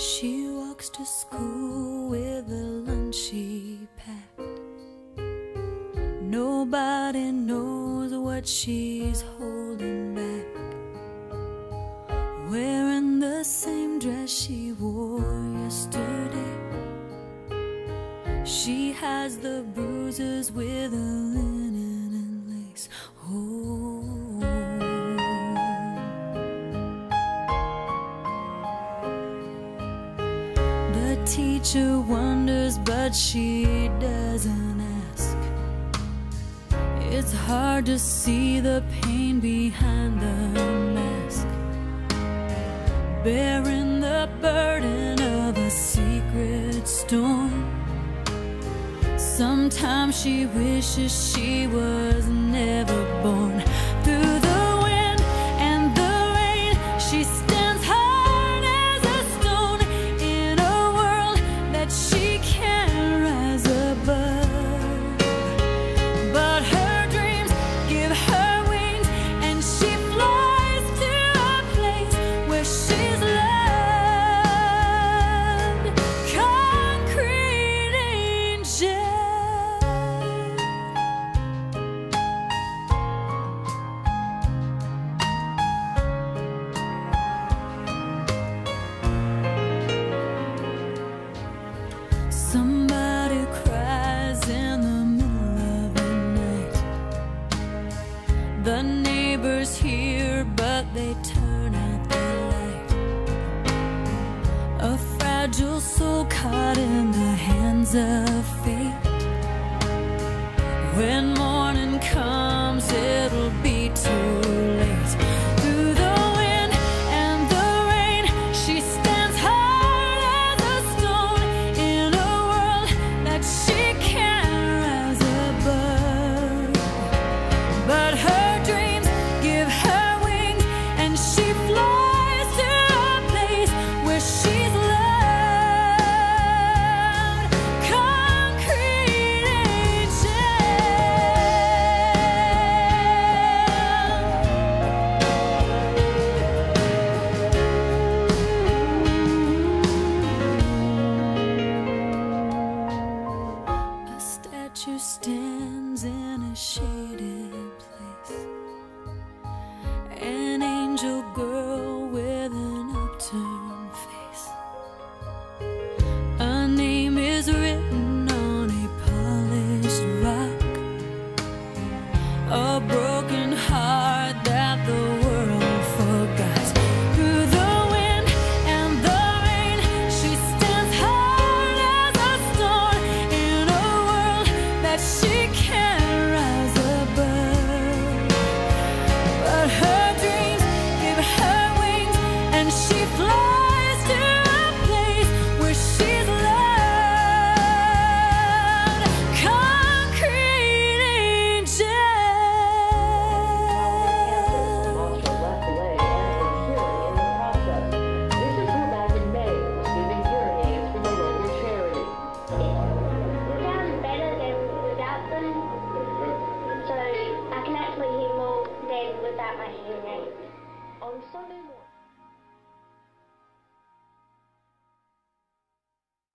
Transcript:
She walks to school with the lunch she packed. Nobody knows what she's holding back. Wearing the same dress she wore yesterday. She has the bruises with a linen and lace. Oh. The teacher wonders, but she doesn't ask. It's hard to see the pain behind the mask, bearing the burden of a secret storm. Sometimes she wishes she was never born. Through the wind and the rain, she stands hard as a stone in a world that she can't rise above. But her dreams give her wings, and she flies to a place where she's loved. Concrete angel. Somebody cries in the middle of the night. The neighbors hear, but they turn out the light. A fragile soul caught in the hands of fate. When morning comes, it'll be too late. Through the wind and the rain, she stands hard as a stone in a world that she can't rise above. But her dreams give her wings, and she flies to a place where she's loved. Concrete angel. A statue stands in a shaded place. An angel girl with an upturned face. A name is written on a polished rock. A